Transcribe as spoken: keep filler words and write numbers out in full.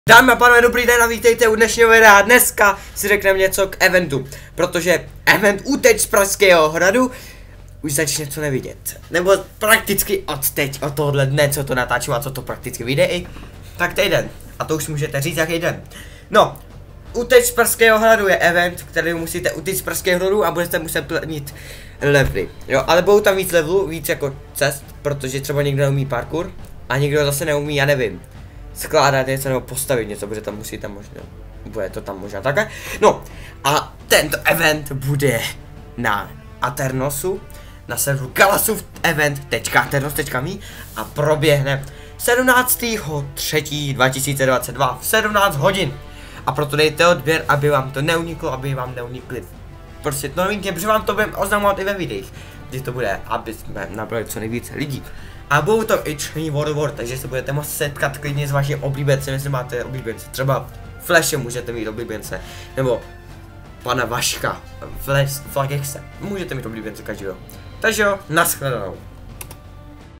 Dámy a pánové, dobrý den a vítejte u dnešního videa. Dneska si řekneme něco k eventu, protože event Uteč z Pražského hradu už začne něco nevidět. Nebo prakticky od teď, od tohohle dne, co to natáčím a co to prakticky vyjde i, tak týden. A to už můžete říct, jaký den. No, Uteč z Pražského hradu je event, který musíte utéct z Pražského hradu a budete muset plnit levely. Jo, ale budou tam víc levelů, víc jako cest, protože třeba někdo neumí parkour a někdo zase neumí, já nevím, skládat něco nebo postavit něco, protože tam musí tam možná, bude to tam možná takhle. No a tento event bude na Aternosu, na serveru galasov event tečka aternos tečka me a proběhne sedmnáctého třetího dva tisíce dvacet dva v sedmnáct hodin. A proto dejte odběr, aby vám to neuniklo, aby vám neunikly prostě to novinky, protože vám to budeme oznamovat i ve videích, kdy to bude, aby jsme nabrali co nejvíce lidí. A budou to i člení World of War, takže se budete moct setkat klidně s vaším oblíbencem, jestli máte oblíbence. Třeba Flashe můžete mít oblíbence, nebo pana Vaška, Flash, Flagexe, můžete mít oblíbence každého. Takže jo, nashledanou.